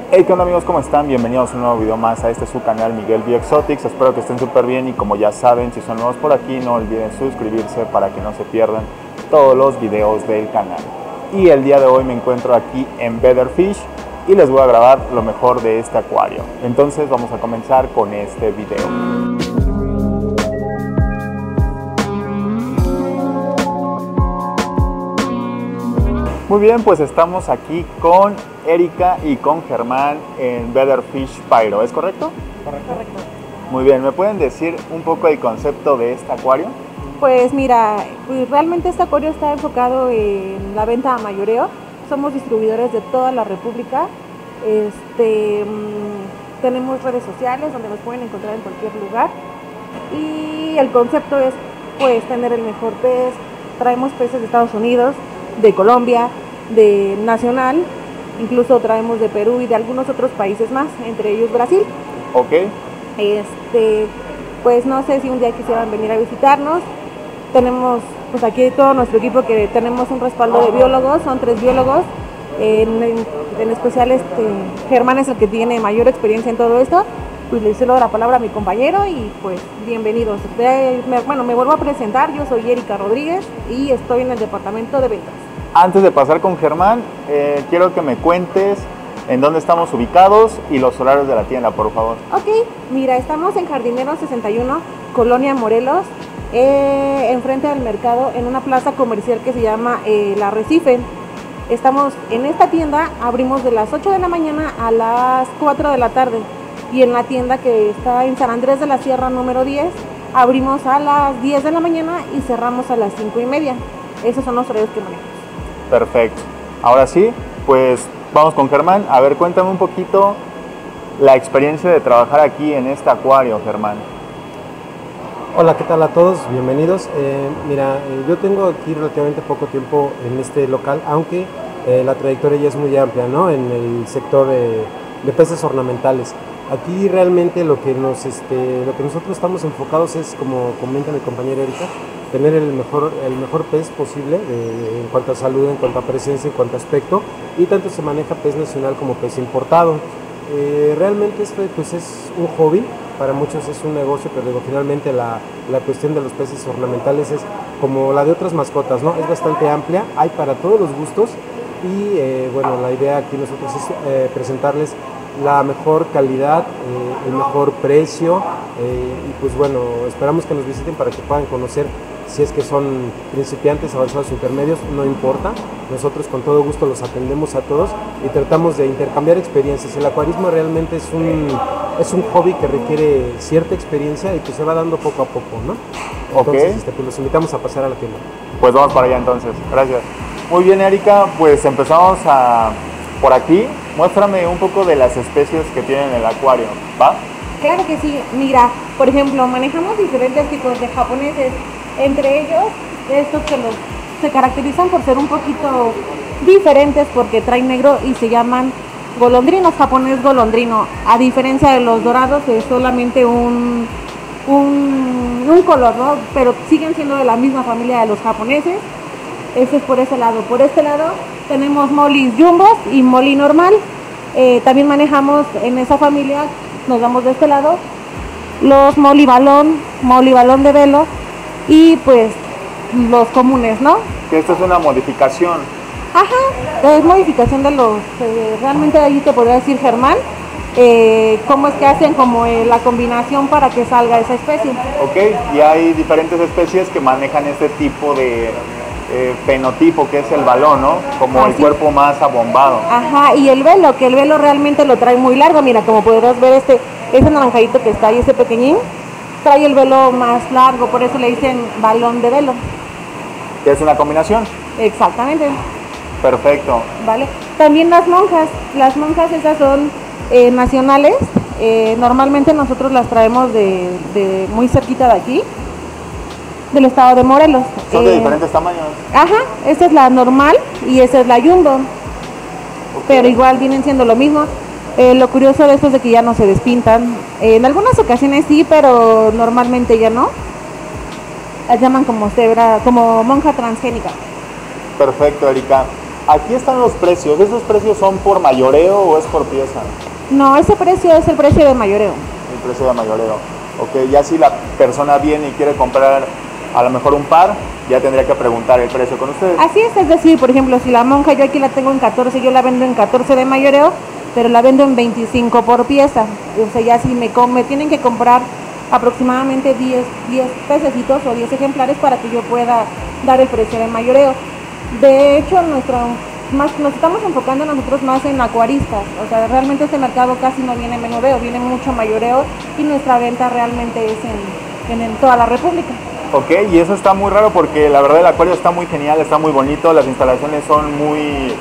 Hey, ¿qué onda amigos? ¿Cómo están? Bienvenidos a un nuevo video más a su canal Miguel V Exotics. Espero que estén súper bien y como ya saben, si son nuevos por aquí, no olviden suscribirse para que no se pierdan todos los videos del canal. Y el día de hoy me encuentro aquí en Better Fish y les voy a grabar lo mejor de este acuario. Entonces vamos a comenzar con este video. Muy bien, pues estamos aquí con Erika y con Germán en Better Fish Pyro, ¿es correcto? Correcto. Muy bien, ¿me pueden decir un poco el concepto de este acuario? Pues mira, realmente este acuario está enfocado en la venta a mayoreo. Somos distribuidores de toda la República. Tenemos redes sociales donde nos pueden encontrar en cualquier lugar. Y el concepto es pues tener el mejor pez. Traemos peces de Estados Unidos, de Colombia, de nacional, incluso traemos de Perú y de algunos otros países más, entre ellos Brasil. Ok. Pues no sé si un día quisieran venir a visitarnos. Tenemos pues aquí todo nuestro equipo, que tenemos un respaldo de biólogos, son 3 biólogos. En especial Germán es el que tiene mayor experiencia en todo esto. Pues le cedo la palabra a mi compañero y pues bienvenidos. Me vuelvo a presentar, yo soy Erika Rodríguez y estoy en el departamento de ventas. Antes de pasar con Germán, quiero que me cuentes en dónde estamos ubicados y los horarios de la tienda, por favor. Ok, mira, estamos en Jardinero 61, Colonia Morelos, enfrente del mercado, en una plaza comercial que se llama El Arrecife. Estamos en esta tienda, abrimos de las 8 de la mañana a las 4 de la tarde. Y en la tienda que está en San Andrés de la Sierra número 10, abrimos a las 10 de la mañana y cerramos a las 5:30. Esos son los horarios que manejamos. Perfecto. Ahora sí, pues vamos con Germán. A ver, cuéntame un poquito la experiencia de trabajar aquí en este acuario, Germán. Hola, ¿qué tal a todos? Bienvenidos. Yo tengo aquí relativamente poco tiempo en este local, aunque la trayectoria ya es muy amplia, ¿no? En el sector de peces ornamentales. Aquí realmente lo que nosotros estamos enfocados es, como comenta mi compañera Erika, tener el mejor pez posible en cuanto a salud, en cuanto a presencia, en cuanto a aspecto, y tanto se maneja pez nacional como pez importado. Realmente esto pues es un hobby, para muchos es un negocio, pero finalmente la cuestión de los peces ornamentales es como la de otras mascotas, ¿no? Es bastante amplia, hay para todos los gustos y la idea aquí nosotros es presentarles la mejor calidad, el mejor precio y pues bueno, esperamos que nos visiten para que puedan conocer. Si es que son principiantes, avanzados, intermedios, no importa. Nosotros con todo gusto los atendemos a todos y tratamos de intercambiar experiencias. El acuarismo realmente es un hobby que requiere cierta experiencia y que se va dando poco a poco, ¿no? Entonces, pues los invitamos a pasar a la tienda. Pues vamos para allá entonces. Gracias. Muy bien, Erika, pues empezamos por aquí. Muéstrame un poco de las especies que tienen el acuario, ¿va? Claro que sí. Mira, por ejemplo, manejamos diferentes tipos de japoneses. Entre ellos, estos que se caracterizan por ser un poquito diferentes porque traen negro y se llaman golondrinos, japonés golondrino. A diferencia de los dorados, es solamente un color, ¿no? Pero siguen siendo de la misma familia de los japoneses. Ese es por ese lado. Por este lado tenemos molis jumbos y moli normal. También manejamos en esa familia, nos damos de este lado, los moli balón de velo y pues los comunes, ¿no? Que esta es una modificación. Ajá, es modificación de los, realmente ahí te podría decir Germán, cómo es que hacen como la combinación para que salga esa especie. Ok, y hay diferentes especies que manejan este tipo de fenotipo que es el balón, ¿no? Como el cuerpo más abombado. Ajá, y el velo, que el velo realmente lo trae muy largo. Mira, como podrás ver ese naranjadito que está ahí, ese pequeñín, trae el velo más largo, por eso le dicen balón de velo. Que es una combinación. Exactamente. Perfecto. Vale. También las monjas esas son nacionales. Normalmente nosotros las traemos de muy cerquita de aquí, del estado de Morelos. Son de diferentes tamaños. Ajá, esta es la normal y esa es la jumbo. Pero igual vienen siendo lo mismo. Lo curioso de esto es de que ya no se despintan. En algunas ocasiones sí, pero normalmente ya no. Las llaman como monja transgénica. Perfecto, Erika. Aquí están los precios. ¿Esos precios son por mayoreo o es por pieza? No, ese precio es el precio de mayoreo. El precio de mayoreo. Ok, ya si la persona viene y quiere comprar a lo mejor un par, ya tendría que preguntar el precio con ustedes. Así es decir, por ejemplo, si la monja yo aquí la tengo en 14, yo la vendo en 14 de mayoreo, pero la vendo en 25 por pieza. O sea, ya si me tienen que comprar aproximadamente 10 pececitos o 10 ejemplares para que yo pueda dar el precio de mayoreo. De hecho, nos estamos enfocando nosotros más en acuaristas. O sea, realmente este mercado casi no viene menudeo, viene mucho mayoreo y nuestra venta realmente es en toda la República. Ok, y eso está muy raro porque la verdad el acuario está muy genial, está muy bonito, las instalaciones son muy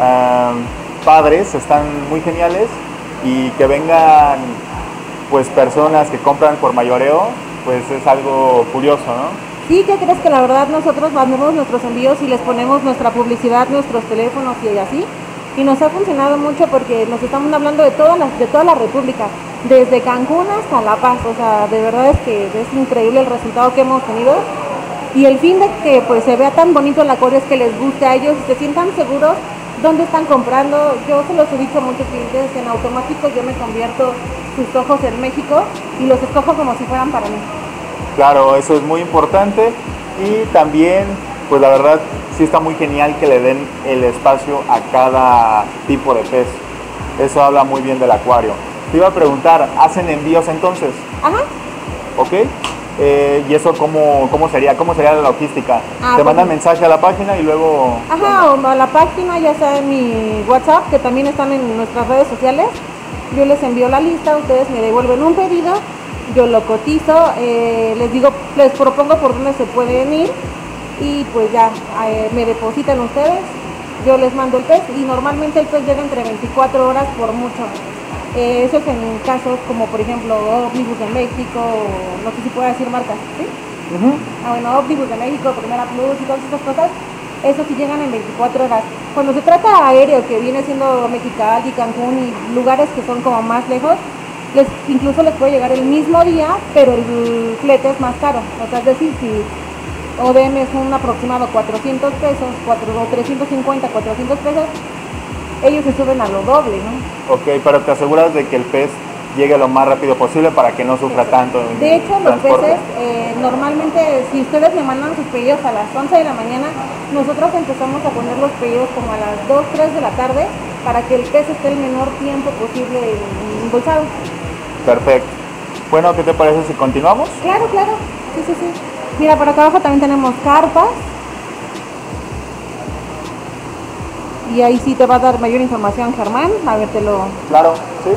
padres, están muy geniales, y que vengan pues personas que compran por mayoreo, pues es algo curioso, ¿no? Sí, ¿qué crees? Que la verdad nosotros mandamos nuestros envíos y les ponemos nuestra publicidad, nuestros teléfonos y así, y nos ha funcionado mucho porque nos estamos hablando de toda la República, desde Cancún hasta La Paz. O sea, de verdad es que es increíble el resultado que hemos tenido, y el fin de que pues se vea tan bonito el acuario es que les guste a ellos, se sientan seguros dónde están comprando. Yo se los he dicho a muchos clientes, en automático yo me convierto sus ojos en México y los escojo como si fueran para mí. Claro, eso es muy importante, y también, pues la verdad, sí está muy genial que le den el espacio a cada tipo de pez. Eso habla muy bien del acuario. Te iba a preguntar, ¿hacen envíos entonces? Ajá. ¿Ok? ¿Y eso cómo sería? ¿Cómo sería la logística? ¿Te Pues, mandan mensaje a la página y luego...? Ajá, o a la página, ya sea en mi WhatsApp, que también están en nuestras redes sociales. Yo les envío la lista, ustedes me devuelven un pedido, yo lo cotizo, les propongo por dónde se pueden ir, y pues ya me depositan ustedes, yo les mando el pez, y normalmente el pez llega entre 24 horas por mucho. Eso es en casos como, por ejemplo, Omnibus de México, no sé si puedo decir marcas, ¿sí? Bueno, Omnibus de México, Primera Plus y todas esas cosas, eso sí llegan en 24 horas. Cuando se trata aéreo, que viene siendo Mexicali, Cancún y lugares que son como más lejos, incluso les puede llegar el mismo día, pero el flete es más caro. O sea, es decir, si ODM es un aproximado 400 pesos, o 350, 400 pesos, ellos se suben a lo doble, ¿no? Ok, pero te aseguras de que el pez llegue lo más rápido posible para que no sufra tanto. De hecho, los peces, normalmente, si ustedes me mandan sus pedidos a las 11 de la mañana, nosotros empezamos a poner los pedidos como a las 2, 3 de la tarde, para que el pez esté el menor tiempo posible embolsado. Perfecto. Bueno, ¿qué te parece si continuamos? Claro, claro. Sí. Mira, por acá abajo también tenemos carpas. Y ahí sí te va a dar mayor información, Germán. A ver, Claro, sí.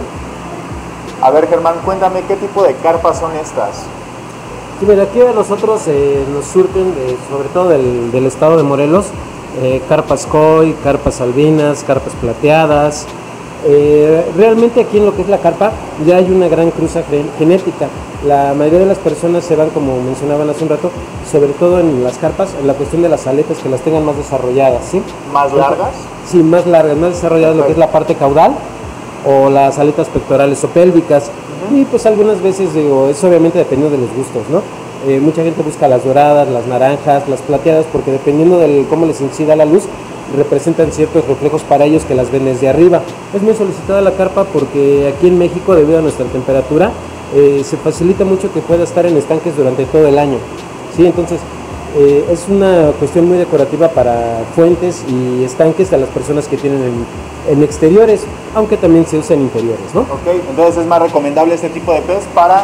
A ver, Germán, cuéntame, ¿qué tipo de carpas son estas? Sí, mira, aquí a nosotros nos surten, sobre todo del estado de Morelos, carpas koi, carpas albinas, carpas plateadas. Realmente aquí en lo que es la carpa ya hay una gran cruza genética. La mayoría de las personas se van, como mencionaban hace un rato, sobre todo en las carpas, en la cuestión de las aletas, que las tengan más desarrolladas, ¿sí? ¿Más largas? Sí, más largas, más desarrolladas, lo que es la parte caudal o las aletas pectorales o pélvicas. Y pues algunas veces, digo, es obviamente dependiendo de los gustos, ¿no? Mucha gente busca las doradas, las naranjas, las plateadas, porque dependiendo de cómo les incida la luz, representan ciertos reflejos para ellos que las ven desde arriba. Es muy solicitada la carpa porque aquí en México, debido a nuestra temperatura, se facilita mucho que pueda estar en estanques durante todo el año, ¿sí? Entonces es una cuestión muy decorativa para fuentes y estanques de las personas que tienen en exteriores, aunque también se usa en interiores, ¿no? Ok, entonces es más recomendable este tipo de pez para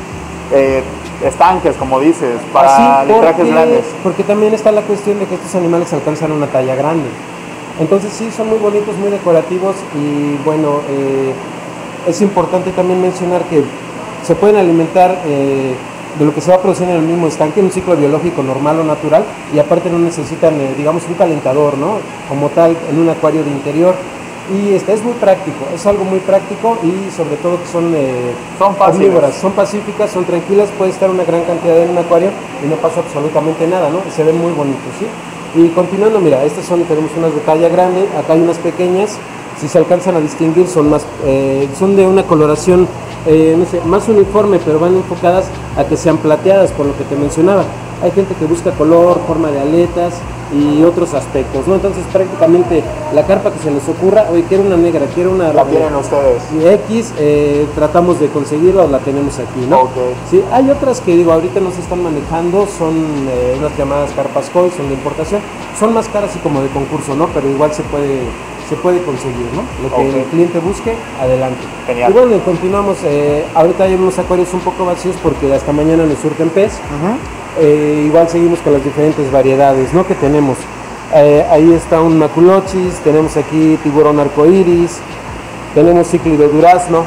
estanques, como dices, para litrajes grandes. Porque también está la cuestión de que estos animales alcanzan una talla grande. Entonces sí, son muy bonitos, muy decorativos, y bueno, es importante también mencionar que se pueden alimentar de lo que se va produciendo en el mismo estanque, en un ciclo biológico normal o natural, y aparte no necesitan, digamos, un calentador, ¿no? Como tal, en un acuario de interior. Y es muy práctico, es algo muy práctico, y sobre todo que son omnívoras, son pacíficas, son tranquilas, puede estar una gran cantidad en un acuario y no pasa absolutamente nada, ¿no? Se ven muy bonitos, ¿sí? Y continuando, mira, tenemos unas de talla grande, acá hay unas pequeñas, si se alcanzan a distinguir, son de una coloración no sé, más uniforme, pero van enfocadas a que sean plateadas, por lo que te mencionaba. Hay gente que busca color, forma de aletas, y otros aspectos, ¿no? Entonces prácticamente la carpa que se les ocurra, oye, quiero una negra, quiero una... ¿La tienen ustedes? X, tratamos de conseguirla o la tenemos aquí, ¿no? Ok. Sí, hay otras que digo, ahorita no se están manejando, son unas llamadas carpas koi, son de importación, son más caras y como de concurso, ¿no? Pero igual se puede conseguir, ¿no? Lo que el cliente busque, adelante. Genial. Y bueno, continuamos, ahorita hay unos acuarios un poco vacíos porque hasta mañana nos surten pez. Igual seguimos con las diferentes variedades, ¿no? Que tenemos. Ahí está un maculochis, tenemos aquí tiburón arcoíris, tenemos cíclido durazno.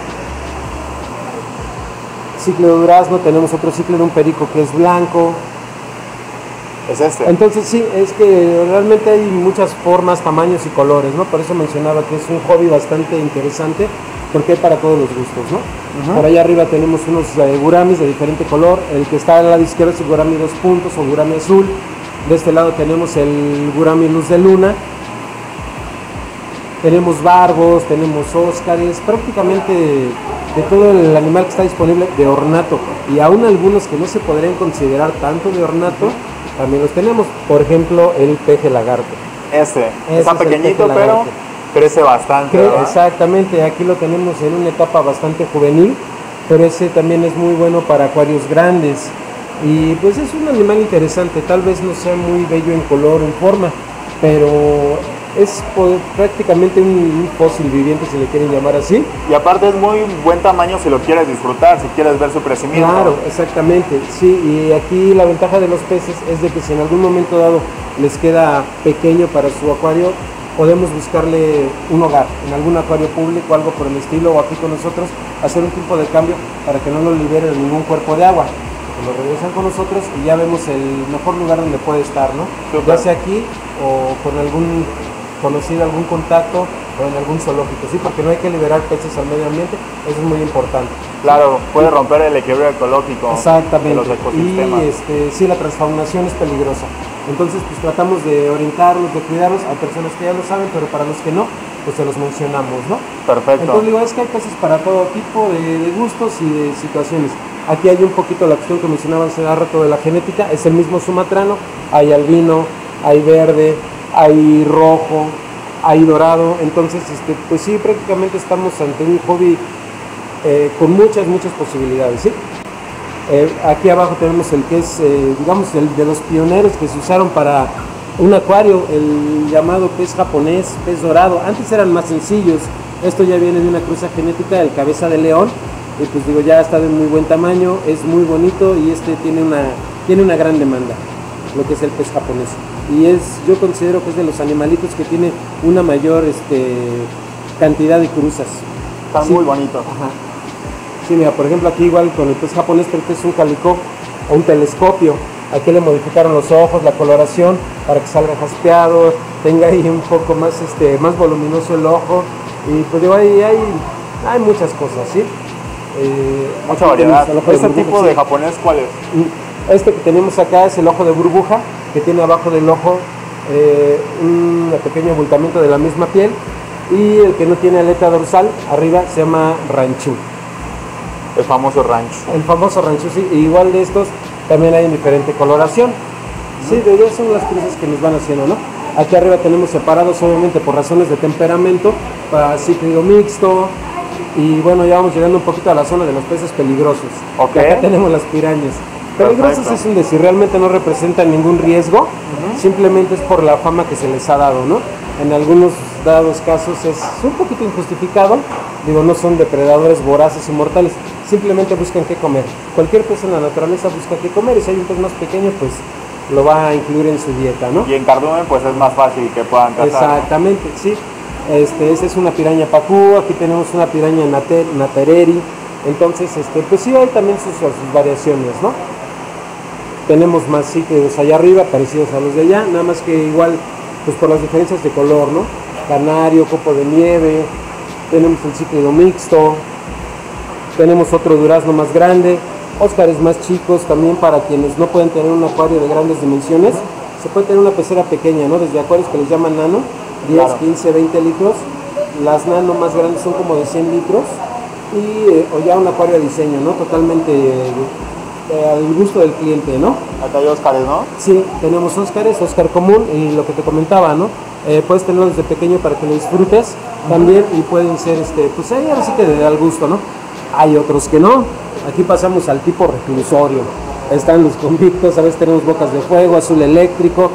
Cíclido durazno, tenemos otro cíclido, un perico que es blanco. Es este. Entonces sí, es que realmente hay muchas formas, tamaños y colores, ¿no? Por eso mencionaba que es un hobby bastante interesante, porque hay para todos los gustos, ¿no? Por allá arriba tenemos unos guramis de diferente color. El que está al lado izquierdo es el gurami 2 puntos o gurami azul. De este lado tenemos el gurami luz de luna. Tenemos barbos, tenemos óscares, prácticamente de todo el animal que está disponible de ornato. Y aún algunos que no se podrían considerar tanto de ornato, también los tenemos. Por ejemplo, el peje lagarto. Está pequeñito, pero crece bastante. Exactamente, aquí lo tenemos en una etapa bastante juvenil, pero ese también es muy bueno para acuarios grandes. Y pues es un animal interesante, tal vez no sea muy bello en color o en forma, pero es prácticamente un fósil viviente, si le quieren llamar así. Y aparte es muy buen tamaño si lo quieres disfrutar, si quieres ver su crecimiento. Claro, exactamente, sí, y aquí la ventaja de los peces es de que si en algún momento dado les queda pequeño para su acuario, podemos buscarle un hogar, en algún acuario público, algo por el estilo, o aquí con nosotros, hacer un tipo de cambio para que no lo liberen en ningún cuerpo de agua. Lo regresan con nosotros y ya vemos el mejor lugar donde puede estar, ¿no? Ya sea aquí o con algún conocido, algún contacto o en algún zoológico, sí, porque no hay que liberar peces al medio ambiente, eso es muy importante. Claro, puede romper el equilibrio ecológico. Exactamente. De los ecosistemas. Y sí, la transformación es peligrosa. Entonces, pues tratamos de orientarlos, de cuidarlos. Hay personas que ya lo saben, pero para los que no, pues se los mencionamos, ¿no? Perfecto. Entonces digo, es que hay peces para todo tipo de gustos y de situaciones. Aquí hay un poquito la cuestión que mencionaba hace rato de la genética, es el mismo sumatrano, hay albino, hay verde, hay rojo, hay dorado, entonces pues sí, prácticamente estamos ante un hobby con muchas posibilidades, ¿sí? Aquí abajo tenemos el que es, digamos, el de los pioneros que se usaron para un acuario, el llamado pez japonés, pez dorado. Antes eran más sencillos, esto ya viene de una cruza genética del cabeza de león, y pues digo, ya está de muy buen tamaño, es muy bonito y tiene una gran demanda, lo que es el pez japonés. Y yo considero que es de los animalitos que tiene una mayor cantidad de cruzas. Están muy bonitos. Ajá. Sí, mira, por ejemplo aquí igual con el pez japonés, pero este es un calico o un telescopio. Aquí le modificaron los ojos, la coloración, para que salga jaspeado, tenga ahí un poco más, más voluminoso el ojo. Y pues digo, hay muchas cosas, ¿sí? Mucha variedad. ¿Este tipo de japonés cuál es? Este que tenemos acá es el ojo de burbuja, que tiene abajo del ojo un pequeño abultamiento de la misma piel, y el que no tiene aleta dorsal arriba se llama ranchú. El famoso rancho. El famoso ranchú, sí. Igual de estos también hay en diferente coloración. Sí, de ellos son las cruces que nos van haciendo, ¿no? Aquí arriba tenemos separados, obviamente por razones de temperamento, para cíclido mixto. Y bueno, ya vamos llegando un poquito a la zona de los peces peligrosos. Okay. Acá tenemos las pirañas. Peligrosos Perfecto. es un decir, realmente no representan ningún riesgo, simplemente es por la fama que se les ha dado, ¿no? En algunos dados casos es un poquito injustificado, digo, no son depredadores voraces y mortales, simplemente buscan qué comer. Cualquier pez en la naturaleza busca qué comer, y si hay un pez más pequeño, pues lo va a incluir en su dieta, ¿no? Y en cardumen pues es más fácil que puedan cazar. Exactamente, sí. Esta es una piraña pacú, aquí tenemos una piraña natereri, entonces pues sí hay también sus variaciones, ¿no? Tenemos más cíclidos allá arriba, parecidos a los de allá, nada más que igual, pues por las diferencias de color, ¿no? Canario, copo de nieve, tenemos el cíclido mixto, tenemos otro durazno más grande, óscares más chicos también para quienes no pueden tener un acuario de grandes dimensiones, se puede tener una pecera pequeña, ¿no? Desde acuarios que les llaman nano, 10, claro. 15, 20 litros, las nano más grandes son como de 100 litros, y o ya un acuario de diseño, ¿no? Totalmente al gusto del cliente, ¿no? Acá hay Óscares, ¿no? Sí, tenemos Óscares, Óscar común y lo que te comentaba, ¿no? Puedes tenerlo desde pequeño para que lo disfrutes también y pueden ser, pues ahí ahora sí que te da el gusto, ¿no? Hay otros que no. Aquí pasamos al tipo reclusorio. Están los convictos, a veces tenemos bocas de fuego, azul eléctrico.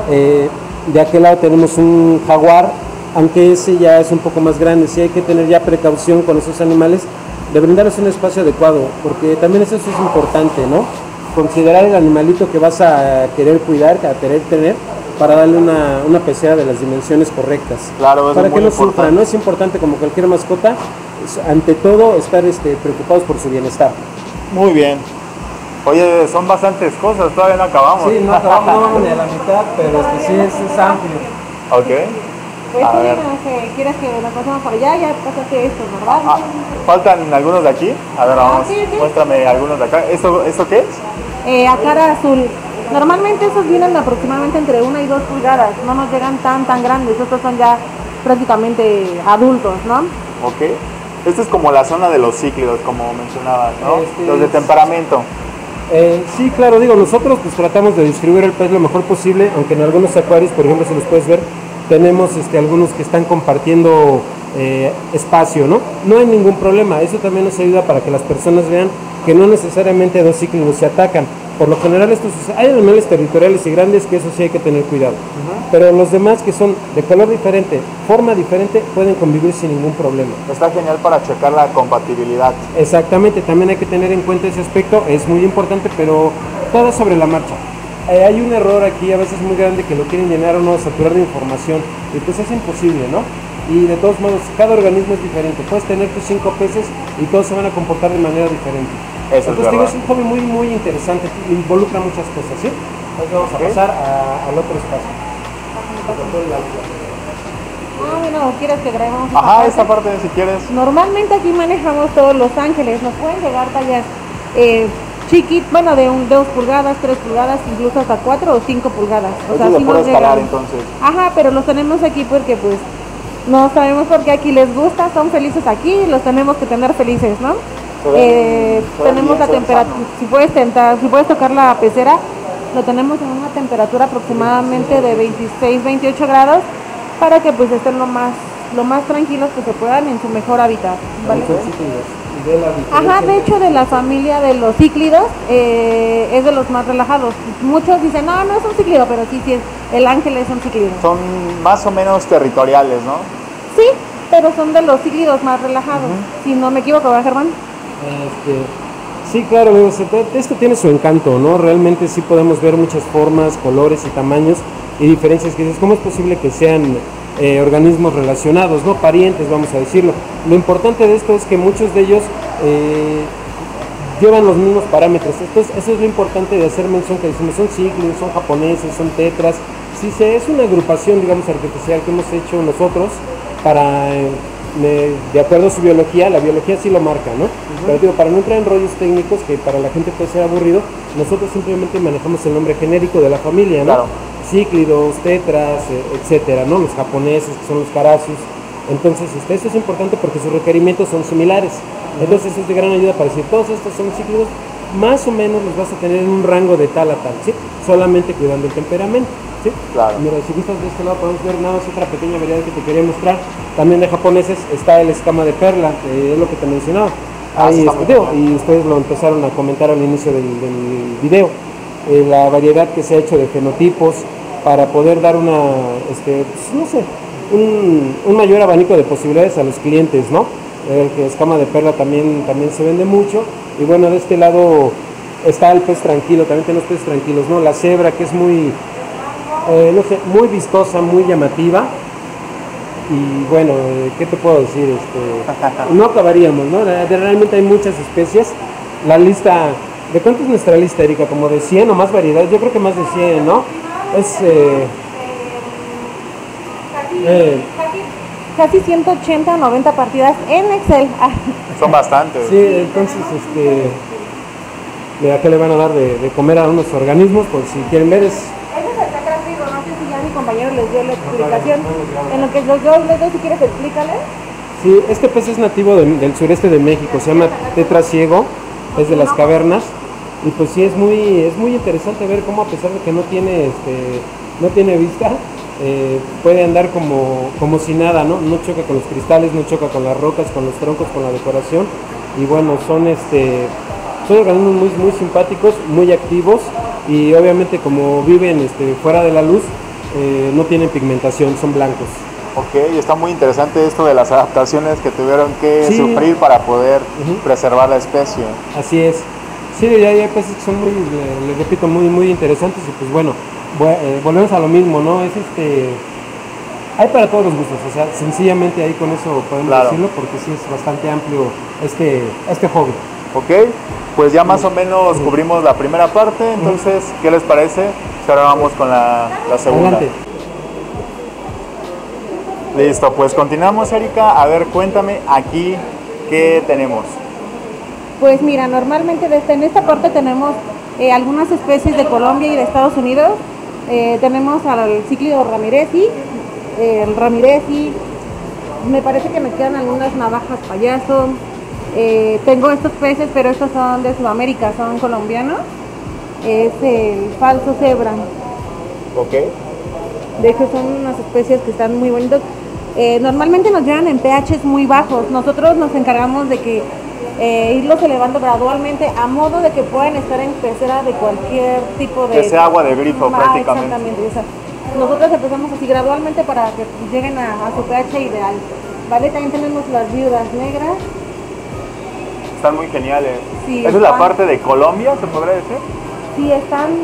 De aquel lado tenemos un jaguar, aunque ese ya es un poco más grande. Sí hay que tener ya precaución con esos animales, de brindarles un espacio adecuado, porque también eso es importante, ¿no? Considerar el animalito que vas a querer cuidar, a querer tener, para darle una pecera de las dimensiones correctas. Claro, eso para es que muy no sufra, importante. ¿no? Es importante, como cualquier mascota, ante todo estar preocupados por su bienestar. Muy bien. Oye, son bastantes cosas, todavía no acabamos. Sí, no acabamos, no vamos ni a la mitad, pero sí es amplio. Ok. Pues A tú ver. dinos que quieres que nos pasemos por allá, ya pasaste esto, ¿verdad? Ah, faltan algunos de aquí. A ver, vamos. sí, sí. Muéstrame algunos de acá. ¿Esto qué es? A cara azul. Normalmente esos vienen aproximadamente entre 1 y 2 pulgadas, no nos llegan tan grandes, estos son ya prácticamente adultos, ¿no? Ok. Esta es como la zona de los cíclidos, como mencionabas, ¿no? Los de es- temperamento. Sí, claro, digo, nosotros pues tratamos de distribuir el pez lo mejor posible, aunque en algunos acuarios, por ejemplo, si los puedes ver, tenemos algunos que están compartiendo espacio, ¿no? No hay ningún problema, eso también nos ayuda para que las personas vean que no necesariamente dos cíclidos se atacan. Por lo general hay animales territoriales y grandes que eso sí hay que tener cuidado, pero los demás que son de color diferente, forma diferente, pueden convivir sin ningún problema. Está genial para checar la compatibilidad. Exactamente, también hay que tener en cuenta ese aspecto, es muy importante, pero todo sobre la marcha. Hay un error aquí a veces muy grande que lo quieren llenar o no, saturar de información, y pues es imposible, ¿no? Y de todos modos, cada organismo es diferente, puedes tener tus 5 peces y todos se van a comportar de manera diferente. Eso Entonces, digo, es es un hobby muy, muy interesante, involucra muchas cosas, ¿sí? Entonces vamos a pasar al otro espacio. Bueno, ¿quieres que grabemos Ajá, esta parte si quieres. Normalmente aquí manejamos todos Los Ángeles, nos pueden llegar tallas bueno, de 2 pulgadas, 3 pulgadas, incluso hasta 4 o 5 pulgadas. O Eso es de sí puro nos escalar, llegan. entonces. Ajá, pero los tenemos aquí porque pues no sabemos por qué aquí les gusta, son felices aquí y los tenemos que tener felices, ¿no? Se ven Tenemos bien, la se ven temperatura, sanos. si puedes tocar la pecera, lo tenemos en una temperatura aproximadamente de 26, 28 grados para que pues estén lo más tranquilos que se puedan en su mejor hábitat, ¿vale? Son cíclidos, y de la diferencia Ajá, de hecho de la familia de los cíclidos es de los más relajados. Muchos dicen, no es un cíclido, pero sí, el ángel es un cíclido. Son más o menos territoriales, ¿no? Sí, pero son de los cíclidos más relajados. Si no me equivoco, ¿verdad, Germán? Sí, claro, digo, esto tiene su encanto, ¿no? Realmente sí podemos ver muchas formas, colores y tamaños y diferencias que dices, ¿cómo es posible que sean organismos relacionados, ¿no? Parientes, vamos a decirlo. Lo importante de esto es que muchos de ellos llevan los mismos parámetros. Entonces, eso es lo importante de hacer mención, que decimos, son cíclidos, son japoneses, son tetras. Sí, es una agrupación, digamos, artificial que hemos hecho nosotros para... de acuerdo a su biología, la biología sí lo marca, ¿no? Pero digo, para no entrar en rollos técnicos que para la gente puede ser aburrido, nosotros simplemente manejamos el nombre genérico de la familia, ¿no? Claro. Cíclidos, tetras, etcétera, ¿no? Los japoneses, que son los carasus. Entonces, esto es importante porque sus requerimientos son similares. Entonces, es de gran ayuda para decir, todos estos son cíclidos, más o menos los vas a tener en un rango de tal a tal, ¿sí? Solamente cuidando el temperamento, ¿sí? Claro. Mira, si gustas de este lado podemos ver nada más otra pequeña variedad que te quería mostrar. También de japoneses está el escama de perla, es lo que te mencionaba. Ahí está muy digo, bien. y ustedes lo empezaron a comentar al inicio del video. La variedad que se ha hecho de fenotipos para poder dar una, pues, no sé, un mayor abanico de posibilidades a los clientes, ¿no? El que escama de perla también se vende mucho. Y bueno, de este lado está el pez tranquilo, también tenemos peces tranquilos, ¿no? La cebra, que es muy, no sé, muy vistosa, muy llamativa. Y bueno, ¿qué te puedo decir? No acabaríamos, ¿no? Realmente hay muchas especies. La lista, ¿de cuánto es nuestra lista, Erika? ¿Como de 100 o más variedades? Yo creo que más de 100, ¿no? Casi 180 o 90 partidas en Excel. Son bastantes. Sí, entonces, mira, ¿qué le van a dar de comer a unos organismos? Por si quieren ver, Ese es el tetra trigo, no sé si ya mi compañero les dio la explicación. En lo que yo les doy, si quieres explícale. Sí, este pez es nativo del sureste de México, se llama tetra ciego, es de las cavernas. y pues sí es muy interesante ver cómo, a pesar de que no tiene vista, puede andar como si nada, ¿no? No choca con los cristales, no choca con las rocas, con los troncos, con la decoración. Y bueno, son organismos muy simpáticos, muy activos, y obviamente como viven fuera de la luz, no tienen pigmentación, son blancos. Ok, y está muy interesante esto de las adaptaciones que tuvieron que Sí. sufrir para poder preservar la especie. Así es. Sí, ya hay peces que son les repito, muy interesantes, y pues bueno, volvemos a lo mismo, ¿no? Hay para todos los gustos, o sea, sencillamente ahí con eso podemos Claro. decirlo, porque sí es bastante amplio este hobby. Ok, pues ya más o menos cubrimos la primera parte, entonces, ¿qué les parece? Si ahora vamos con la segunda. Adelante. Listo, pues continuamos, Erika. A ver, cuéntame aquí qué tenemos. Pues mira, normalmente en esta parte tenemos algunas especies de Colombia y de Estados Unidos. Tenemos al cíclido ramirezi, el ramirezi. Me parece que me quedan algunas navajas payaso. Tengo estos peces, pero estos son de Sudamérica, son colombianos. Es el falso cebra. Ok. De hecho, son unas especies que están muy bonitos. Normalmente nos llegan en pHs muy bajos. Nosotros nos encargamos de que irlos elevando gradualmente a modo de que puedan estar en pecera de cualquier tipo de... Que sea agua de grifo prácticamente. Exactamente. Nosotros empezamos así gradualmente para que lleguen a su pH ideal. ¿Vale? También tenemos las viudas negras. Están muy geniales. Sí, ¿Esa es la están- parte de Colombia, se podría decir? Sí,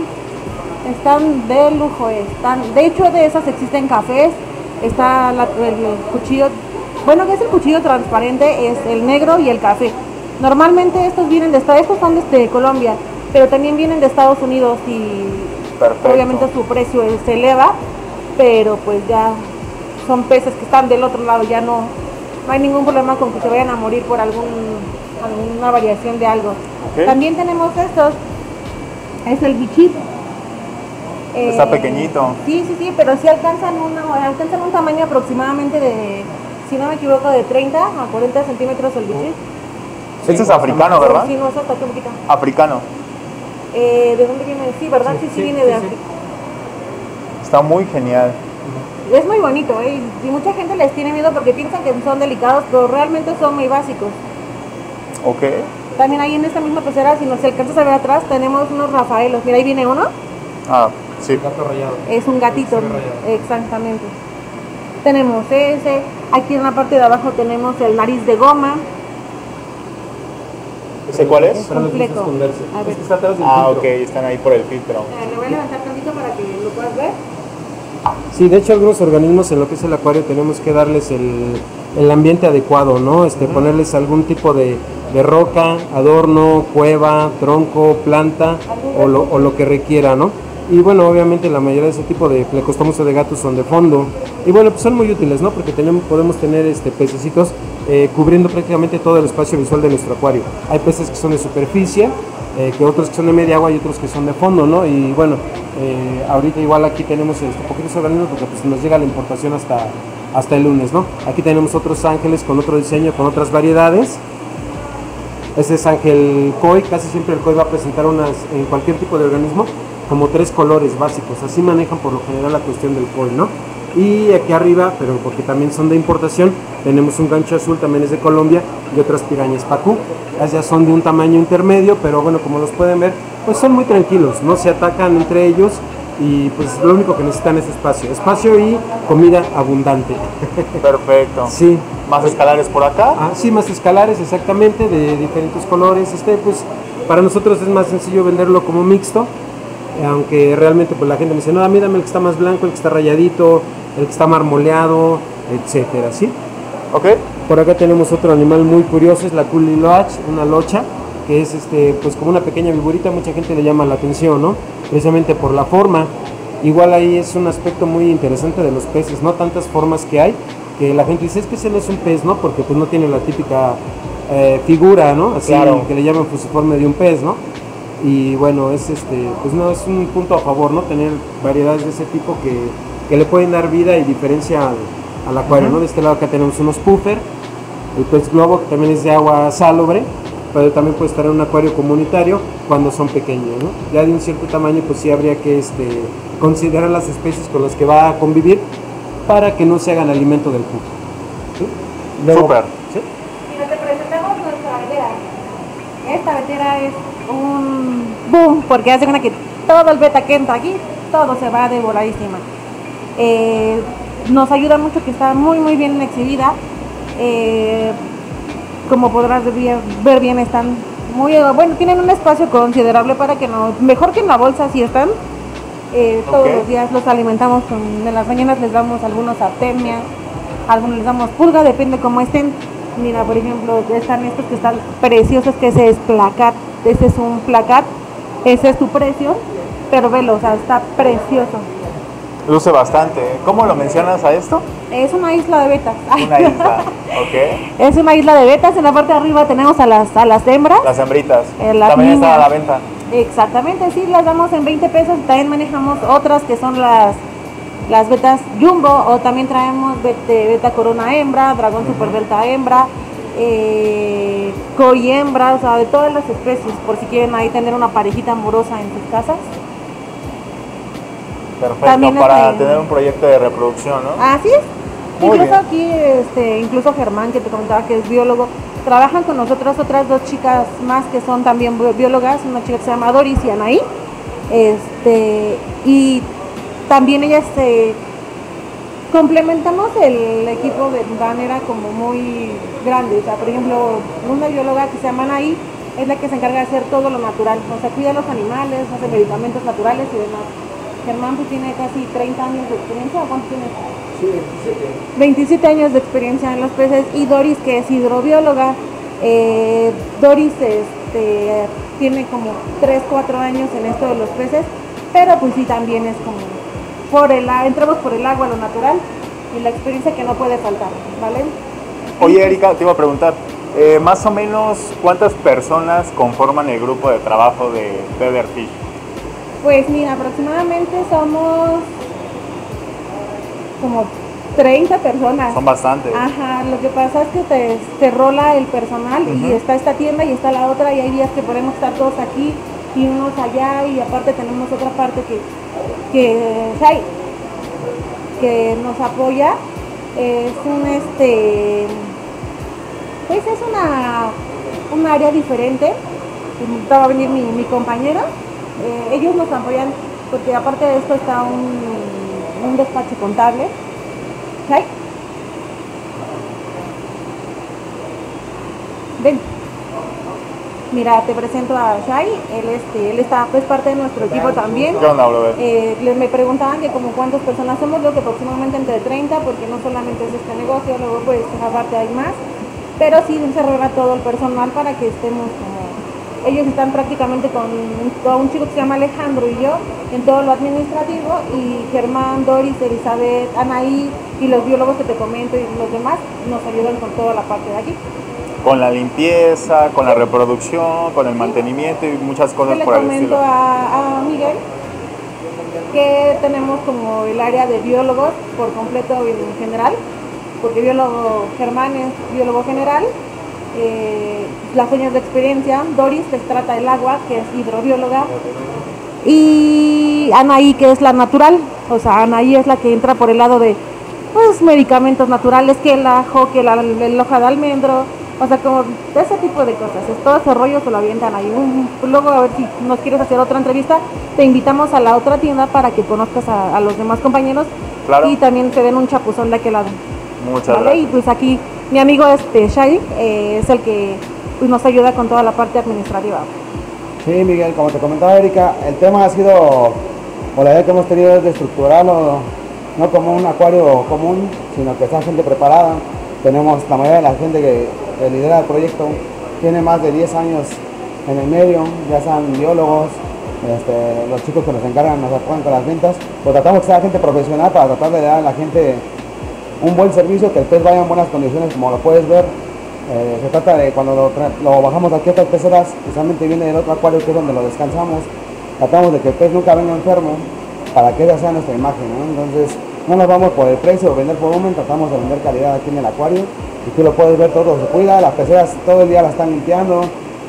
están de lujo. De hecho, de esas existen cafés. Está el cuchillo, bueno, que es el cuchillo transparente, es el negro y el café. Normalmente estos son de Colombia, pero también vienen de Estados Unidos y Perfecto. obviamente su precio se eleva, pero pues ya son peces que están del otro lado, ya no hay ningún problema con que se vayan a morir por alguna variación de algo. Ok. También tenemos estos, es el bichito. Está pequeñito. Sí, pero sí alcanzan un tamaño aproximadamente de, si no me equivoco, de 30 a 40 centímetros el bichito. Este es africano, ¿verdad? Sí, no, es hasta aquí un poquito. Africano. ¿De dónde viene? Sí, ¿verdad? Sí, viene de África. Está muy genial. Es muy bonito, y mucha gente les tiene miedo porque piensan que son delicados, pero realmente son muy básicos. Ok. También ahí en esta misma pecera, si nos alcanzas a ver atrás, tenemos unos rafaelos. Mira, ahí viene uno. Ah, sí. Gato rayado. Es un gatito, Sí, rayado. exactamente. Tenemos ese, aquí en la parte de abajo tenemos el nariz de goma. ¿Ese cuál es? Para los que Complejo. gusta esconderse. A ver. Es que está atrás del Ah, filtro. ok, están ahí por el filtro. Le voy a levantar tantito para que lo puedas ver. Sí, de hecho algunos organismos en lo que es el acuario tenemos que darles el ambiente adecuado, ¿no? Ponerles algún tipo de roca, adorno, cueva, tronco, planta o lo que requiera, ¿no? Y bueno, obviamente la mayoría de ese tipo de plecostomus o de gatos son de fondo. Y bueno, pues son muy útiles, ¿no? Porque podemos tener pececitos cubriendo prácticamente todo el espacio visual de nuestro acuario. Hay peces que son de superficie, que otros que son de media agua y otros que son de fondo, ¿no? Y bueno, ahorita igual aquí tenemos poquitos organismos porque pues nos llega la importación hasta el lunes, ¿no? Aquí tenemos otros ángeles con otro diseño, con otras variedades. Este es ángel koi, casi siempre el koi va a presentar en cualquier tipo de organismo, como 3 colores básicos, así manejan por lo general la cuestión del koi, ¿no? Y aquí arriba, pero porque también son de importación, tenemos un gancho azul, también es de Colombia, y otras pirañas pacú. Las ya son de un tamaño intermedio, pero bueno, como los pueden ver, pues son muy tranquilos, no se atacan entre ellos, y pues lo único que necesitan es espacio y comida abundante. Perfecto. Sí. ¿Más escalares por acá? Ah, sí, más escalares, exactamente, de diferentes colores. Pues para nosotros es más sencillo venderlo como mixto, aunque realmente pues la gente me dice, no, a mí dame el que está más blanco, el que está rayadito, el que está marmoleado, etcétera, ¿sí? Ok. Por acá tenemos otro animal muy curioso, es la culiloach, una locha, que es pues como una pequeña viborita, mucha gente le llama la atención, ¿no? Precisamente por la forma. Igual ahí es un aspecto muy interesante de los peces, ¿no? Tantas formas que hay, que la gente dice, es que ese no es un pez, ¿no? Porque pues no tiene la típica figura, ¿no? Así, claro, que le llaman fusiforme de un pez, ¿no? Y bueno, es pues no, es un punto a favor, ¿no? Tener variedades de ese tipo que le pueden dar vida y diferencia al acuario, ¿no? De este lado acá tenemos unos puffer, el pez globo, que también es de agua salobre, pero también puede estar en un acuario comunitario cuando son pequeños, ¿no? Ya de un cierto tamaño, pues sí habría que considerar las especies con las que va a convivir para que no se hagan alimento del cuco. ¿Sí? Súper. ¿Sí? Mira, te presentamos nuestra vetera. Esta vetera es un boom, porque hace cuenta que todo el beta que entra aquí, todo se va de voladísima. Nos ayuda mucho que está muy muy bien exhibida. Como podrás ver bien, están muy bueno, tienen un espacio considerable para que no, mejor que en la bolsa si están. Todos los días los alimentamos en las mañanas les damos algunos artemia, algunos les damos pulga, depende cómo estén. Mira, por ejemplo, están estos que están preciosos, que ese es placat, ese es un placat, ese es su precio, pero velo, o sea, está precioso. Luce bastante. ¿Cómo lo mencionas a esto? Es una isla de betas. Una isla, ok. Es una isla de betas, en la parte de arriba tenemos a las hembras. Las hembritas. Las También niñas. está a la venta. Exactamente, sí, las damos en 20 pesos. También manejamos otras que son las betas jumbo, o también traemos beta corona hembra, dragón super delta hembra, koi hembra, o sea, de todas las especies, por si quieren ahí tener una parejita amorosa en sus casas. Perfecto, También para tener un proyecto de reproducción, ¿no? Así es. Muy Incluso bien. aquí, incluso Germán, que te comentaba que es biólogo, trabajan con nosotros otras dos chicas más que son también biólogas, una chica que se llama Doris y Anaí, y también ellas complementamos el equipo de manera como muy grande. O sea, por ejemplo, una bióloga que se llama Anaí es la que se encarga de hacer todo lo natural, o sea, cuida a los animales, hace medicamentos naturales y demás. Germán pues tiene casi 30 años de experiencia, ¿cuánto tienes? Sí, 27 años de experiencia en los peces, y Doris, que es hidrobióloga. Doris tiene como 3-4 años en esto de los peces, pero pues sí, también es como entramos por el agua, lo natural, y la experiencia que no puede faltar, ¿vale? Oye, Erika, te iba a preguntar, más o menos, ¿cuántas personas conforman el grupo de trabajo de Featherfish? Pues mira, aproximadamente somos como 30 personas. Son bastantes. Ajá, lo que pasa es que te rola el personal, y está esta tienda y está la otra, y hay días que podemos estar todos aquí y unos allá, y aparte tenemos otra parte que nos apoya. Es pues es un área diferente. Va a venir mi compañero. Ellos nos apoyan porque aparte de esto está un despacho contable. ¿Sí? Ven. Mira, te presento a Shai. Él está pues parte de nuestro equipo también. ¿Qué onda, brother? Me preguntaban que como cuántas personas somos, lo que aproximadamente entre 30, porque no solamente es este negocio, luego pues aparte hay más, pero sí se rola todo el personal para que estemos como... Ellos están prácticamente con un chico que se llama Alejandro y yo en todo lo administrativo, y Germán, Doris, Elizabeth, Anaí y los biólogos que te comento y los demás nos ayudan con toda la parte de aquí. Con la limpieza, con la reproducción, con el mantenimiento y muchas Yo cosas le por el comento estilo. a Miguel que tenemos como el área de biólogos por completo en general, porque Germán es biólogo general, las años de experiencia. Doris que trata el agua, que es hidrobióloga, y Anaí, que es la natural, o sea, Anaí es la que entra por el lado de pues medicamentos naturales, que el ajo, que el hoja de almendro, o sea, como ese tipo de cosas. Todo ese rollo se lo avientan ahí. Luego, a ver si nos quieres hacer otra entrevista, te invitamos a la otra tienda para que conozcas a los demás compañeros. Claro. Y también te den un chapuzón de aquel lado. Muchas ¿Vale? gracias. Y pues aquí mi amigo Shai es el que pues, nos ayuda con toda la parte administrativa. Sí, Miguel, como te comentaba Erika, el tema ha sido, o la idea que hemos tenido es de estructurarlo no como un acuario común, sino que sea gente preparada. Tenemos la mayoría de la gente que lidera el proyecto, tiene más de 10 años en el medio, ya sean biólogos, los chicos que nos encargan, nos apoyan con las ventas, pues tratamos que sea gente profesional para tratar de dar a la gente un buen servicio, que el pez vaya en buenas condiciones, como lo puedes ver. Se trata de cuando lo bajamos aquí a estas peceras, especialmente viene del otro acuario que es donde lo descansamos, tratamos de que el pez nunca venga enfermo para que esa sea nuestra imagen, ¿no? Entonces no nos vamos por el precio o vender volumen, tratamos de vender calidad aquí en el acuario, y tú lo puedes ver, todo se cuida, las peceras todo el día las están limpiando,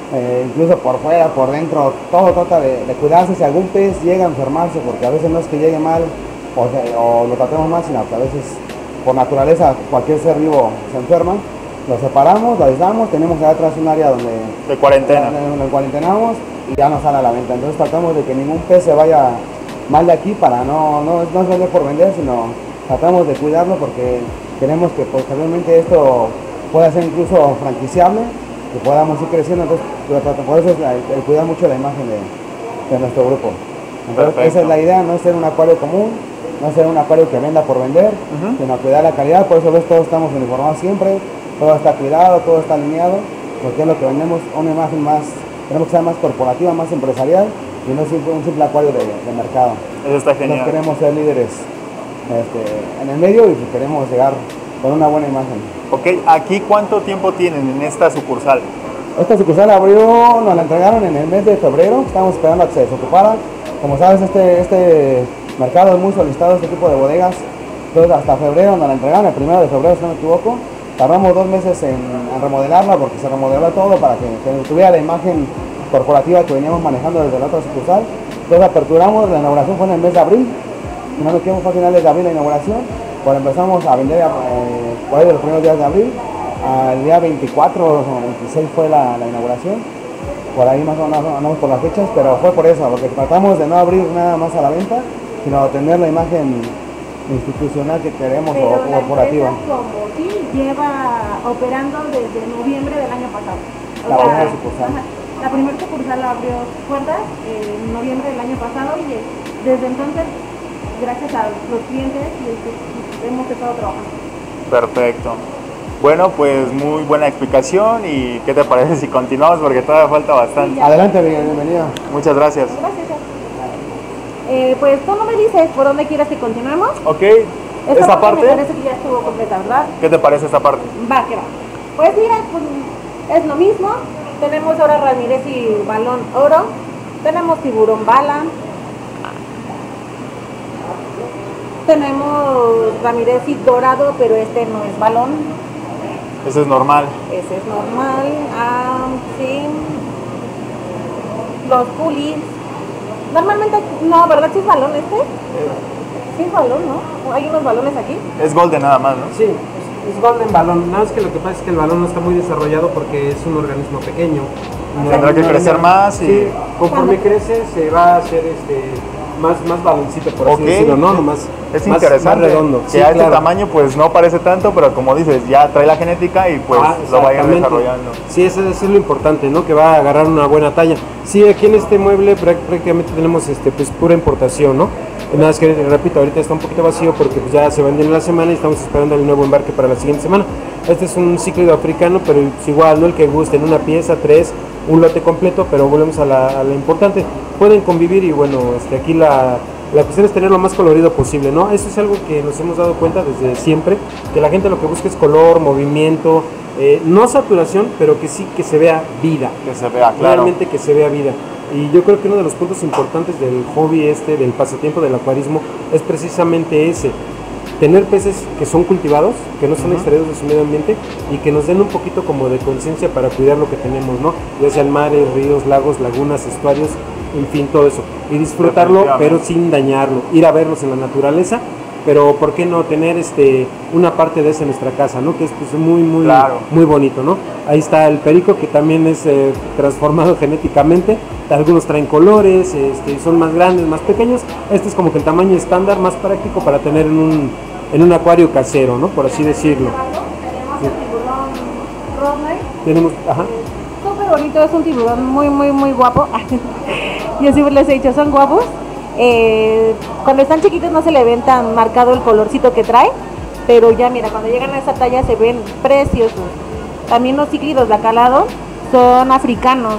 incluso por fuera, por dentro, todo trata de cuidarse. Si algún pez llega a enfermarse, porque a veces no es que llegue mal o lo tratemos mal, sino que a veces por naturaleza cualquier ser vivo se enferma, lo separamos, lo aislamos, tenemos allá atrás un área donde De cuarentena. lo cuarentenamos y ya no sale a la venta. Entonces tratamos de que ningún pez se vaya mal de aquí para no es vender por vender, sino tratamos de cuidarlo porque queremos que posteriormente esto pueda ser incluso franquiciable, que podamos ir creciendo. Entonces por eso es el cuidar mucho la imagen de nuestro grupo. Entonces Perfecto. esa es la idea, no es ser un acuario común, no es ser un acuario que venda por vender, sino cuidar la calidad. Por eso ves, todos estamos uniformados siempre, todo está cuidado, todo está alineado, porque es lo que vendemos, una imagen más, tenemos que ser más corporativa, más empresarial, y no un simple acuario de mercado. Eso está Nos genial. queremos ser líderes en el medio y queremos llegar con una buena imagen. Ok, ¿aquí cuánto tiempo tienen en esta sucursal? Esta sucursal abrió, nos la entregaron en el mes de febrero, estamos esperando a que se desocupara. Como sabes, este mercado es muy solicitado, este tipo de bodegas. Entonces hasta febrero nos la entregaron, el 1 de febrero si no me equivoco. Tardamos 2 meses en remodelarla porque se remodeló todo para que tuviera la imagen corporativa que veníamos manejando desde la otra sucursal. Entonces aperturamos, la inauguración fue en el mes de abril, si no me equivoco fue a finales de abril la inauguración. Pues empezamos a vender por ahí de los primeros días de abril, al día 24 o 26 fue la inauguración. Por ahí más o menos andamos por las fechas, pero fue por eso, porque tratamos de no abrir nada más a la venta, sino tener la imagen institucional que queremos Pero o corporativa. la empresa como sí lleva operando desde noviembre del año pasado. La primera sucursal. Ajá, la primera sucursal abrió puertas en noviembre del año pasado y desde entonces, gracias a los clientes, hemos estado trabajando. Perfecto. Bueno, pues muy buena explicación y ¿qué te parece si continuamos? Porque todavía falta bastante. Sí, ya. Adelante, Miguel, bienvenido. Muchas gracias. Gracias. Pues tú no me dices por dónde quieres que continuemos. Ok, Esta esta Me parte, parece que ya estuvo completa, ¿verdad? ¿qué te parece esta parte? Va, que va. Pues mira, pues, es lo mismo. Tenemos ahora Ramírez y balón oro. Tenemos tiburón bala. Tenemos Ramírez y dorado, pero este no es balón. Eso es normal. Ese es normal. Sí. Los pulis. Normalmente, no, ¿verdad? Sí es balón este. Sí es balón, ¿no? Hay unos balones aquí. Es golden nada más, ¿no? Sí, es golden balón. Nada más que lo que pasa es que el balón no está muy desarrollado porque es un organismo pequeño. Tendrá que crecer más y... Sí, conforme crece se va a hacer más baloncito, por así Ok. decirlo, ¿no? Nomás Es más interesante redondo. que Sí, a este claro. tamaño pues no parece tanto, pero como dices, ya trae la genética y pues lo va a ir Exactamente. desarrollando. Sí, eso es lo importante, ¿no? Que va a agarrar una buena talla. Sí, aquí en este mueble prácticamente tenemos pues pura importación, ¿no? Nada más que, repito, ahorita está un poquito vacío porque pues, ya se venden en la semana y estamos esperando el nuevo embarque para la siguiente semana. Este es un cíclido africano, pero es igual, ¿no? El que guste, en una pieza, 3, un lote completo, pero volvemos a la importante. Pueden convivir y bueno, aquí la cuestión es tener lo más colorido posible, ¿no? Eso es algo que nos hemos dado cuenta desde siempre, que la gente lo que busca es color, movimiento, no saturación, pero que sí que se vea vida. Que se vea, claro. Realmente que se vea vida. Y yo creo que uno de los puntos importantes del hobby del pasatiempo del acuarismo, es precisamente ese. Tener peces que son cultivados, que no son extraídos de su medio ambiente y que nos den un poquito como de conciencia para cuidar lo que tenemos, ¿no? Ya sean mares, ríos, lagos, lagunas, estuarios, en fin, todo eso. Y disfrutarlo, pero sin dañarlo. Ir a verlos en la naturaleza, pero ¿por qué no tener una parte de eso en nuestra casa, ¿no? Que es pues, muy, Claro. muy bonito, ¿no? Ahí está el perico, que también es transformado genéticamente. Algunos traen colores, son más grandes, más pequeños. Este es como que el tamaño estándar, más práctico para tener en un acuario casero, ¿no? Por así decirlo. Tenemos el tiburón Rodney. Tenemos, ajá. Súper bonito, es un tiburón muy guapo. Yo siempre les he dicho, son guapos. Cuando están chiquitos no se le ven tan marcado el colorcito que trae, pero ya mira, cuando llegan a esa talla se ven preciosos. También los cíclidos de acá al lado son africanos,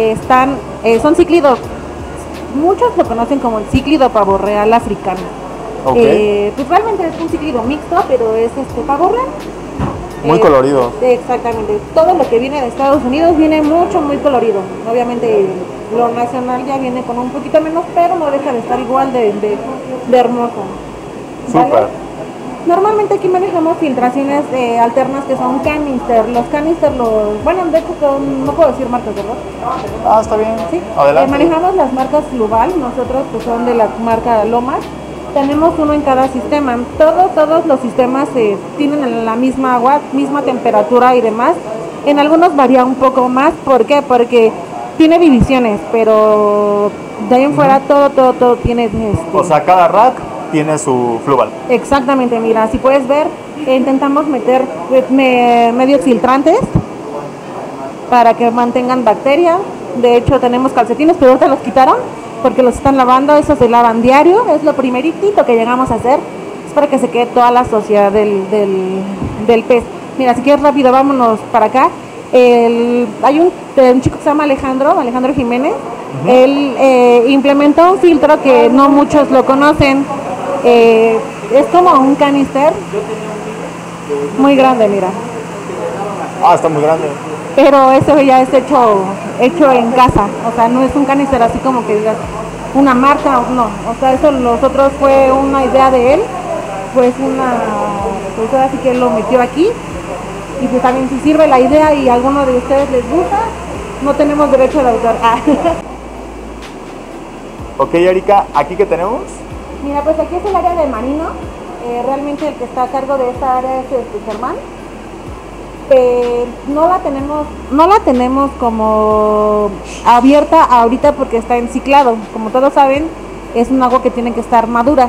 son cíclidos, muchos lo conocen como el cíclido pavo real africano. Ok. Pues realmente es un cíclido mixto, pero es pavo real. Muy colorido. Exactamente, todo lo que viene de Estados Unidos viene muy colorido. Obviamente lo nacional ya viene con un poquito menos, pero no deja de estar igual de hermoso. Súper. Normalmente aquí manejamos filtraciones alternas que son canister. Los canister, bueno, de hecho no puedo decir marcas, ¿verdad? Ah, está bien. Sí. Adelante. Manejamos las marcas Luval, nosotros pues son de la marca Lomas. Tenemos uno en cada sistema. Todos los sistemas tienen la misma agua, misma temperatura y demás. En algunos varía un poco más. ¿Por qué? Porque tiene divisiones, pero de ahí en fuera todo tiene O sea, cada rack tiene su Fluval. Exactamente, mira, si puedes ver, intentamos meter medios filtrantes para que mantengan bacteria. De hecho tenemos calcetines, pero ahorita los quitaron porque los están lavando, esos se lavan diario, es lo primeritito que llegamos a hacer, es para que se quede toda la suciedad del pez. Mira, si quieres rápido, vámonos para acá. Hay un chico que se llama Alejandro Jiménez. Él implementó un filtro que no muchos lo conocen. Es como un canister muy grande, mira. Ah, está muy grande. Pero eso ya es hecho en casa, o sea, no es un canister así como que digas una marca, no, o sea, eso nosotros fue una idea de él, pues así que lo metió aquí. Y pues también si sirve la idea y a alguno de ustedes les gusta, no tenemos derecho de autor. Ok, Erika, ¿aquí qué tenemos? Mira, pues aquí es el área de marino. Realmente el que está a cargo de esta área es Germán. No la tenemos como abierta ahorita porque está en ciclado. Como todos saben, es un agua que tiene que estar madura.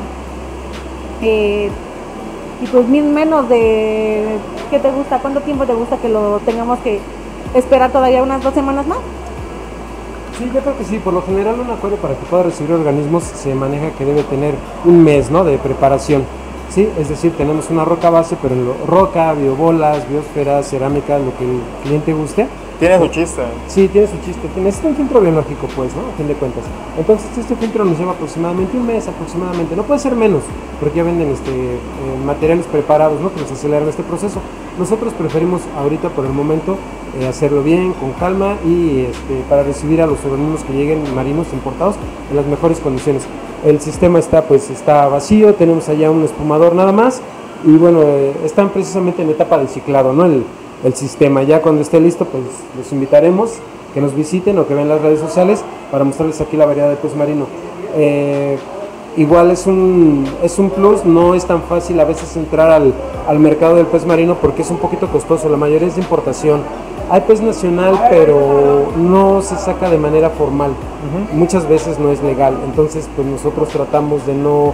Y pues menos de, ¿qué te gusta? ¿Cuánto tiempo te gusta que lo tengamos que esperar todavía unas 2 semanas más? Sí, yo creo que sí. Por lo general un acuario para que pueda recibir organismos se maneja que debe tener un mes, ¿no?, de preparación. Sí, es decir, tenemos una roca base, pero roca, biobolas, biosferas, cerámica, lo que el cliente guste. Tiene su chiste. Sí, tiene su chiste. Necesita un filtro biológico, pues, ¿no? A fin de cuentas. Entonces, este filtro nos lleva aproximadamente un mes, aproximadamente. No puede ser menos, porque ya venden materiales preparados, ¿no?, que nos aceleran este proceso. Nosotros preferimos ahorita, por el momento, hacerlo bien, con calma y para recibir a los organismos que lleguen marinos importados en las mejores condiciones. El sistema está vacío, tenemos allá un espumador nada más y bueno, están precisamente en etapa de ciclado, ¿no?, el sistema. Ya cuando esté listo, pues los invitaremos que nos visiten o que vean las redes sociales para mostrarles aquí la variedad de pez marino. Igual es un plus, no es tan fácil a veces entrar al mercado del pez marino porque es un poquito costoso, la mayoría es de importación. Hay pez nacional, pero no se saca de manera formal. Muchas veces no es legal. Entonces, pues nosotros tratamos de no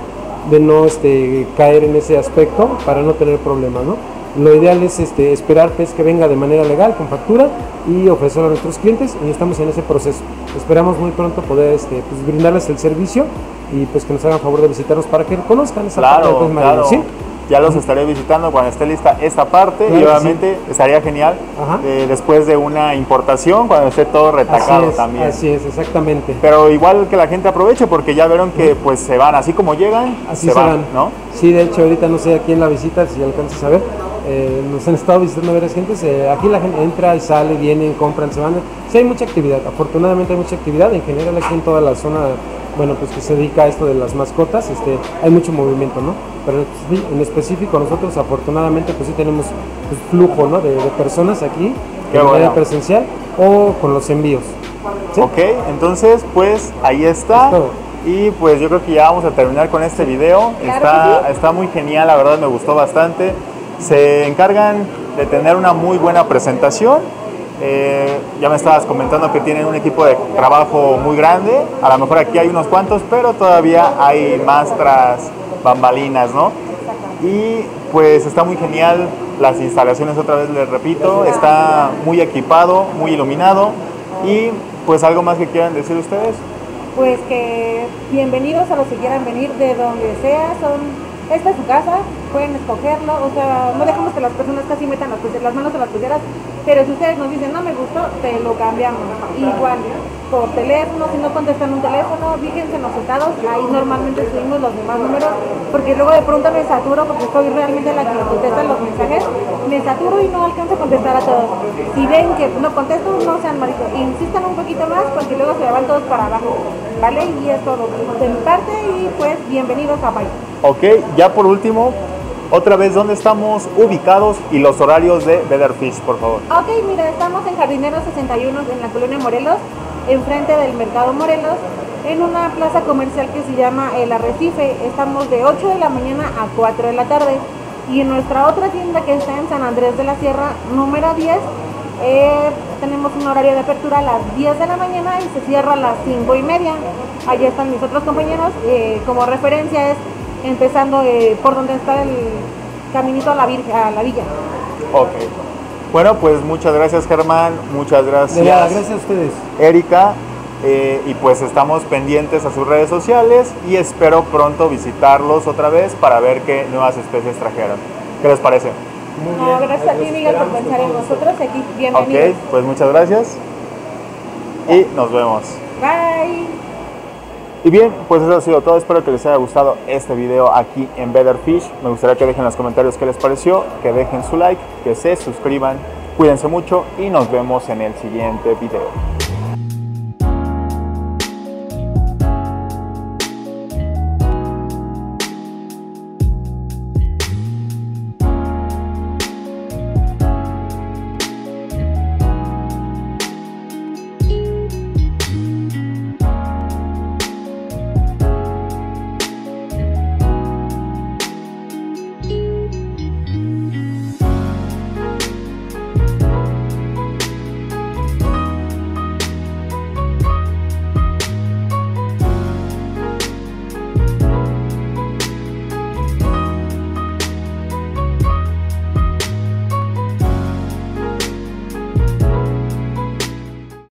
caer en ese aspecto para no tener problemas, ¿no? Lo ideal es esperar pez que venga de manera legal, con factura, y ofrecerlo a nuestros clientes, y estamos en ese proceso. Esperamos muy pronto poder pues brindarles el servicio y pues que nos hagan favor de visitarnos para que conozcan esa parte del pez marino, ¿sí? Ya los estaré visitando cuando esté lista esta parte, y obviamente estaría genial después de una importación, cuando esté todo retacado también. Así es, exactamente. Pero igual que la gente aproveche, porque ya vieron que pues se van, así como llegan, así se van, ¿no? Sí, de hecho ahorita no sé a quién la visita, si alcanzas a ver, nos han estado visitando varias gentes, aquí la gente entra y sale, vienen, compran, se van. Sí, hay mucha actividad, afortunadamente hay mucha actividad, en general aquí en toda la zona, bueno, pues que se dedica a esto de las mascotas, hay mucho movimiento, ¿no? Pero en específico nosotros afortunadamente pues sí tenemos pues, flujo, ¿no?, de personas aquí de manera presencial o con los envíos, ¿sí? Ok, entonces pues ahí está. Y pues yo creo que ya vamos a terminar con este video. Está muy genial, la verdad me gustó bastante. Se encargan de tener una muy buena presentación. Ya me estabas comentando que tienen un equipo de trabajo muy grande. A lo mejor aquí hay unos cuantos, pero todavía hay más tras bambalinas, ¿no? Y pues está muy genial las instalaciones, otra vez les repito, está muy equipado, muy iluminado. Y pues algo más que quieran decir ustedes. Pues que bienvenidos a los que quieran venir de donde sea, esta es su casa, pueden escogerlo, o sea, no dejamos que las personas casi metan las manos en las pulseras, pero si ustedes nos dicen no me gustó, te lo cambiamos, igual, por teléfono, si no contestan un teléfono, fíjense en los estados, ahí normalmente subimos los demás números, porque luego de pronto me saturo, porque soy realmente la que contesta los mensajes, me saturo y no alcanzo a contestar a todos. Si ven que no contesto, no sean malitos, insistan un poquito más, porque luego se van todos para abajo, ¿vale? Y es todo de mi parte, y pues bienvenidos a País. Ok, ya por último, Otra vez, ¿dónde estamos ubicados y los horarios de Better Fish, por favor? Ok, mira, estamos en Jardineros 61 en la colonia Morelos, enfrente del Mercado Morelos, en una plaza comercial que se llama El Arrecife. Estamos de 8 de la mañana a 4 de la tarde. Y en nuestra otra tienda que está en San Andrés de la Sierra, número 10, tenemos un horario de apertura a las 10 de la mañana y se cierra a las 5:30. Allí están mis otros compañeros. Como referencia es empezando por donde está el caminito a la villa. Ok. Bueno, pues muchas gracias, Germán. Muchas gracias. De nada, gracias a ustedes. Erika. Y pues estamos pendientes a sus redes sociales y espero pronto visitarlos otra vez para ver qué nuevas especies trajeron. ¿Qué les parece? Muy No, bien. gracias a ti, Los Miguel, por esperamos pensar en con todo nosotros. Aquí, bienvenidos. Ok, pues muchas gracias y nos vemos. Bye. Y bien, pues eso ha sido todo. Espero que les haya gustado este video aquí en Better Fish. Me gustaría que dejen en los comentarios qué les pareció, que dejen su like, que se suscriban. Cuídense mucho y nos vemos en el siguiente video.